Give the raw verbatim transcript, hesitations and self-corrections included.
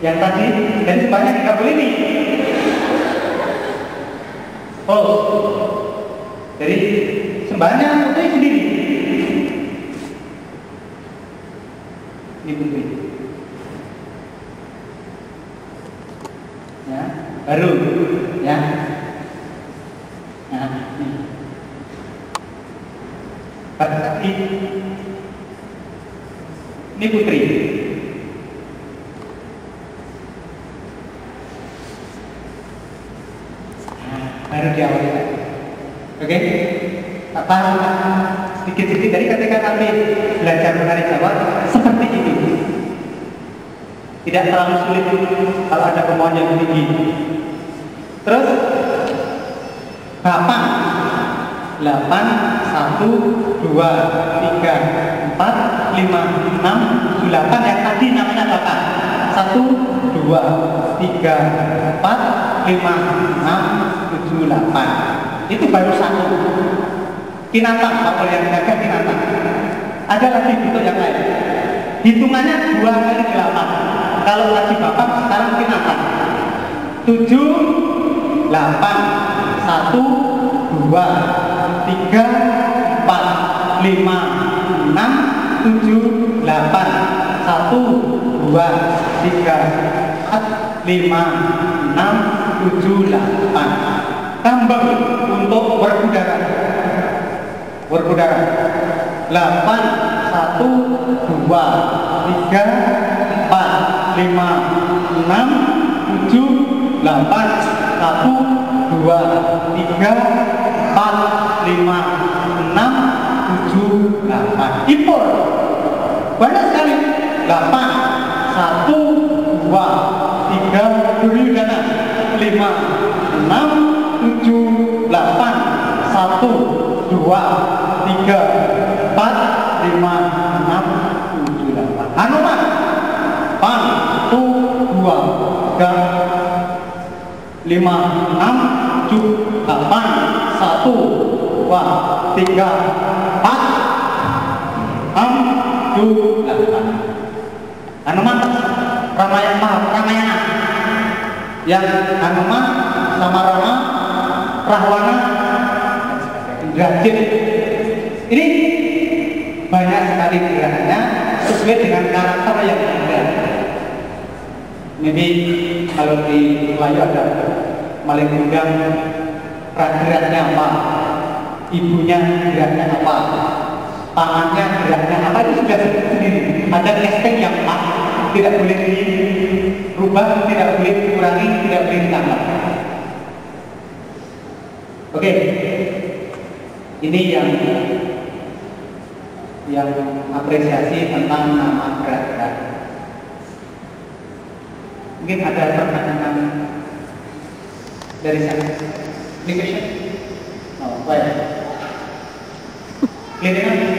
Yang tadi dan sebanyak tiga puluh ini. Oh, jadi sembahnya putri sendiri. Ini putri. Ya, baru, ya. Nah, ini. Tadi ini putri. Baru diawali lagi. Oke? Apa sedikit-sedikit dari ketika kami belajar menari Jawa seperti itu. Tidak terlalu sulit kalau ada kemauan yang tinggi. Terus delapan, delapan, satu, dua, tiga, empat, lima, enam, delapan yang tadi namanya delapan. Satu, dua, tiga, empat, lima, enam, tujuh, delapan. Itu baru satu. Pinatang, kalau yang jaga pinatang. Ada lagi bentuk yang lain. Hitungannya dua kali delapan. Kalau tadi bapak, sekarang pinatang. Tujuh, delapan, satu, dua, tiga, empat, lima, enam, tujuh, delapan. Satu, dua, tiga, empat, lima, enam, tujuh, delapan. Tambah untuk berudara. Berudara. Delapan, satu, dua, tiga, empat, lima, enam, tujuh, delapan. Satu, dua, tiga, empat, lima, enam, tujuh, delapan. Impor. Banyak sekali. Delapan, satu, dua, tiga, Duryudana, lima, enam, tujuh, delapan, satu, dua, tiga, empat, lima, enam, tujuh, delapan. Hanuman, pan, satu, dua, tiga, lima, enam, tujuh, delapan, satu, dua, tiga, empat, enam, tujuh, delapan. Hanuman, Ramayana, Ramayana. Yang Hanuman sama Rama, Rahwana, Indrajit. Ini banyak sekali gerakannya sesuai dengan karakter yang ada. Maybe kalau di Melayu ada Malingundang, prageraknya apa, ibunya geraknya apa, tangannya geraknya apa, itu sudah sendiri. Ada casting yang pas, tidak boleh dirubah, tidak boleh dikurangi, tidak boleh ditambah. Oke, ini yang yang apresiasi tentang nama gerak-gerak. Mungkin ada pertanyaan dari sana. Application? Oh, baik. Clear enough?